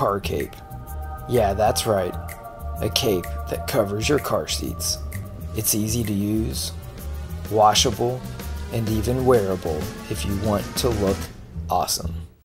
car cape. Yeah, that's right, a cape that covers your car seats. It's easy to use, washable, and even wearable if you want to look awesome.